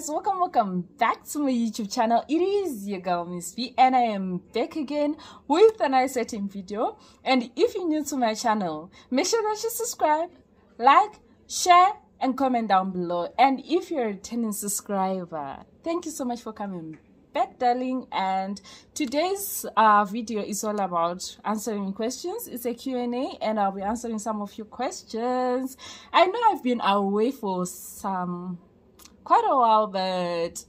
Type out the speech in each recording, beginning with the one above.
guys, welcome back to my YouTube channel. It is your girl Miss V, and I am back again with an exciting video. And if you're new to my channel, make sure that you subscribe, like, share and comment down below. And if you're a returning subscriber, thank you so much for coming back, darling. And today's video is all about answering questions. It's a Q&A, and I'll be answering some of your questions. I know I've been away for quite a while, but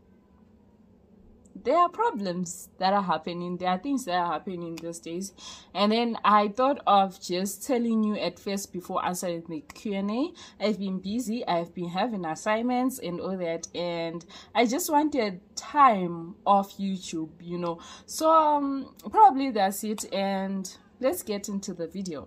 there are problems that are happening. There are things that are happening these days, and then I thought of just telling you at first before answering the Q&A. I've been busy, I've been having assignments and all that, and I just wanted time off YouTube, you know. So probably that's it, and let's get into the video.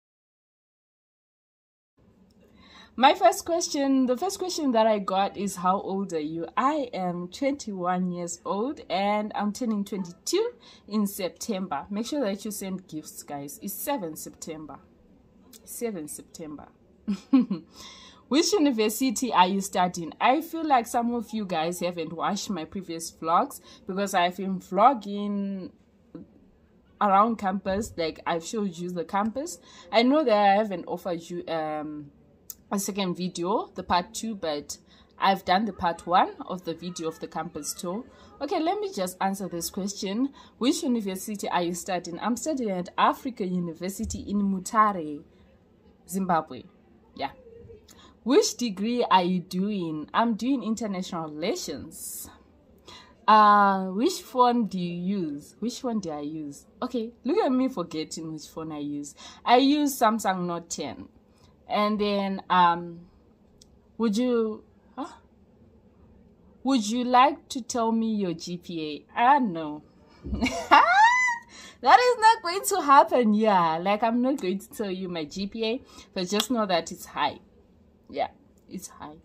The first question that I got is, how old are you? I am 21 years old and I'm turning 22 in September. Make sure that you send gifts, guys. It's 7 September. 7 September. Which university are you studying? I feel like some of you guys haven't watched my previous vlogs because I've been vlogging around campus. Like, I've showed you the campus. I know that I haven't offered you a second video, the part 2, but I've done the part 1 of the video of the campus tour. Okay, let me just answer this question. Which university are you studying? I'm studying at Africa University in Mutare, Zimbabwe. Yeah. Which degree are you doing? I'm doing international relations. Which phone do you use? Which phone do I use? Okay, look at me forgetting which phone I use. I use Samsung Note 10. And then would you like to tell me your GPA? No. That is not going to happen. Yeah, like, I'm not going to tell you my GPA, but just know that it's high. Yeah, it's high.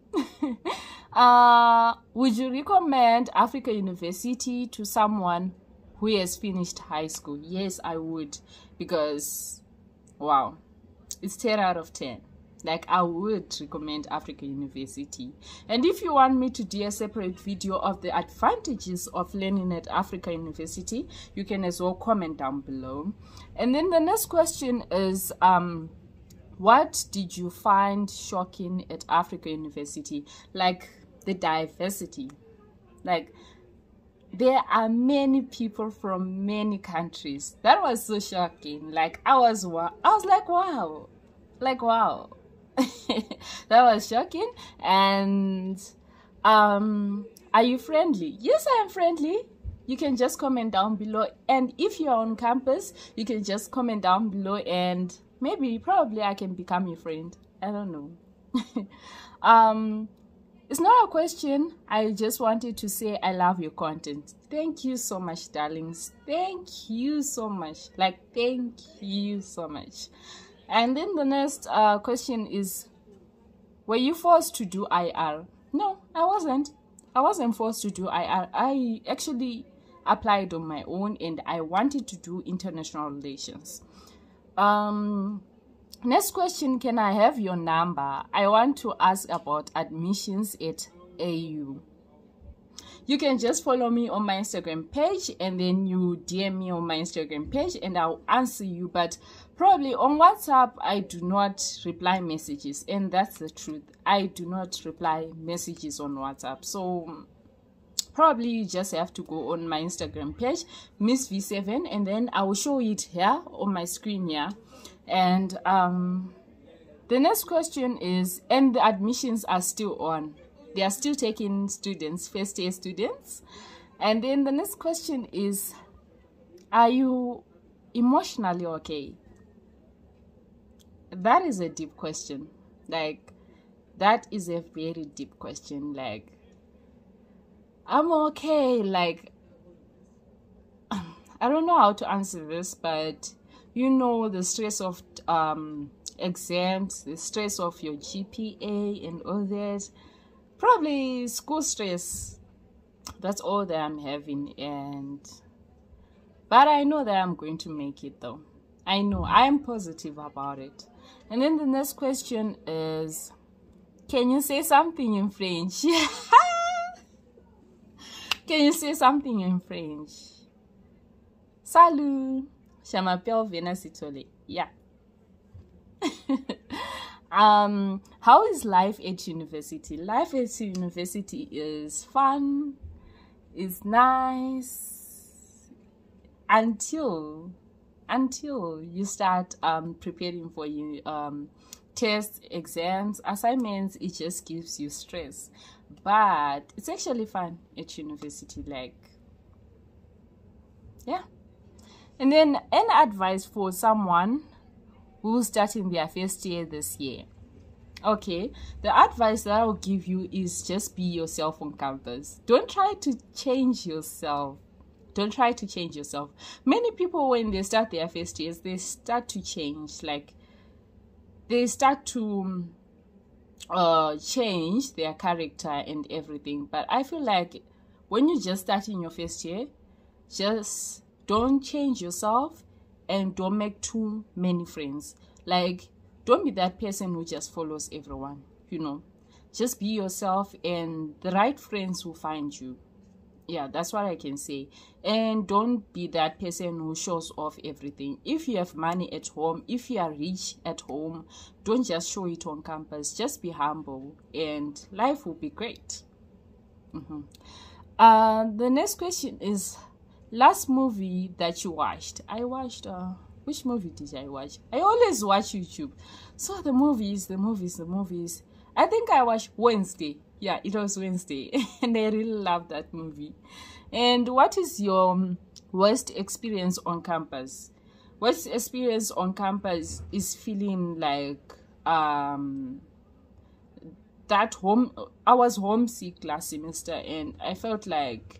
Would you recommend Africa University to someone who has finished high school? Yes, I would, because wow, it's 10 out of 10. Like, I would recommend Africa University. And if you want me to do a separate video of the advantages of learning at Africa University, you can as well comment down below. And then the next question is, what did you find shocking at Africa University? Like, the diversity. Like, there are many people from many countries. That was so shocking. Like, I was like, wow. Like, wow. That was shocking. And are you friendly? Yes, I am friendly. You can just comment down below. And if you're on campus, you can just comment down below, and probably I can become your friend. I don't know. It's not a question. I just wanted to say I love your content. Thank you so much, darlings. Thank you so much. Like, thank you so much. And then the next question is, were you forced to do IR? No, I wasn't. I wasn't forced to do IR. I actually applied on my own, and I wanted to do international relations. Next question, can I have your number? I want to ask about admissions at AU. You can just follow me on my Instagram page, and then you DM me on my Instagram page, and I'll answer you. But probably on WhatsApp, I do not reply messages, and that's the truth. I do not reply messages on WhatsApp. So probably you just have to go on my Instagram page, Miss V7, and then I will show it here on my screen here. And the next question is, and the admissions are still on. They are still taking students, first year students. And then the next question is, are you emotionally okay? That is a deep question. Like, that is a very deep question. Like, I'm okay. Like, I don't know how to answer this, but you know, the stress of exams, the stress of your GPA and all that. Probably school stress. That's all that I'm having. But I know that I'm going to make it, though. I know. I am positive about it. And then the next question is, can you say something in French? Can you say something in French? Salut, je m'appelle Vena Sitole. Yeah. How is life at university? Life at university is fun, is nice until you start preparing for tests, exams, assignments. It just gives you stress, but it's actually fun at university. Like, yeah. And then an advice for someone who's starting their first year this year. Okay, the advice that I'll give you is just be yourself on campus. Don't try to change yourself. Don't try to change yourself. Many people, when they start their first years, they start to change. Like, they start to change their character and everything. But I feel like when you just start in your first year, just don't change yourself and don't make too many friends. Like, don't be that person who just follows everyone, you know. Just be yourself and the right friends will find you. Yeah, that's what I can say. And don't be that person who shows off everything. If you have money at home, if you are rich at home, don't just show it on campus. Just be humble and life will be great. The next question is, last movie that you watched? I watched, which movie did I watch? I always watch YouTube. So the movies. I think I watched Wednesday. Yeah, it was Wednesday. And I really love that movie. And what is your worst experience on campus? Worst experience on campus is feeling like I was homesick last semester, and I felt like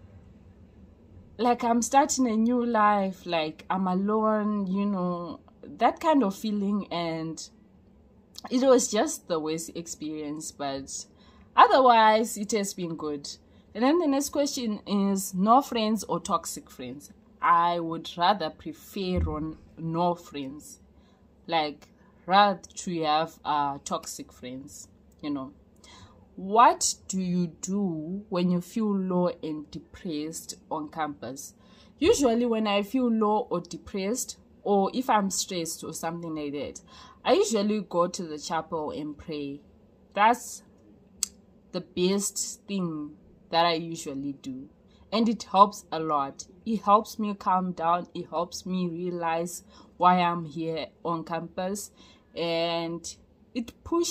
I'm starting a new life, like I'm alone, you know, that kind of feeling. And it was just the worst experience, but otherwise it has been good. And then the next question is, no friends or toxic friends? I would rather prefer no friends. Like, rather to have toxic friends, you know. What do you do when you feel low and depressed on campus? Usually when I feel low or depressed, or if I'm stressed or something like that, I usually go to the chapel and pray. That's the best thing that I usually do. And it helps a lot. It helps me calm down. It helps me realize why I'm here on campus. And it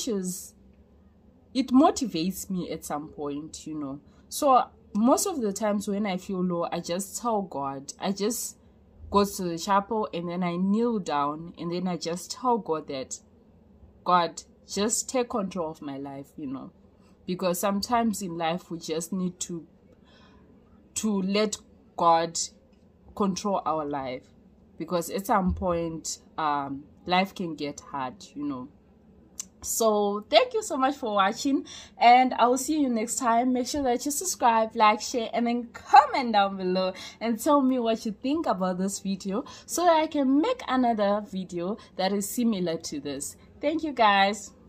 motivates me at some point, you know. So most of the times when I feel low, I just tell God. I just go to the chapel and then I kneel down and then I just tell God that, God, just take control of my life, you know. Because sometimes in life we just need to let God control our life. Because at some point, life can get hard, you know. So thank you so much for watching, and I will see you next time. Make sure that you subscribe, like, share, and then comment down below and tell me what you think about this video so that I can make another video that is similar to this. Thank you guys.